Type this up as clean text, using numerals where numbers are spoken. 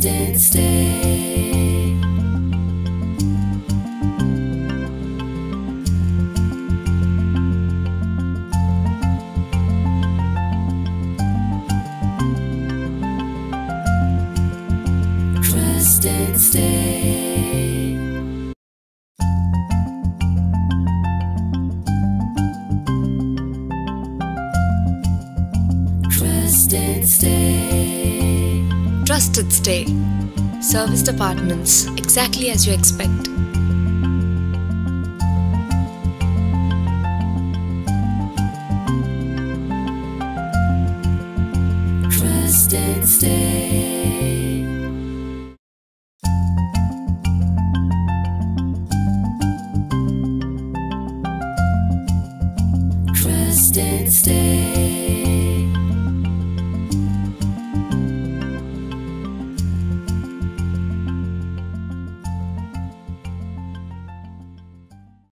Trusted Stay. Trusted Stay. Trusted Stay. Trusted Stay. Service departments, exactly as you expect. Trusted Stay. Trusted Stay.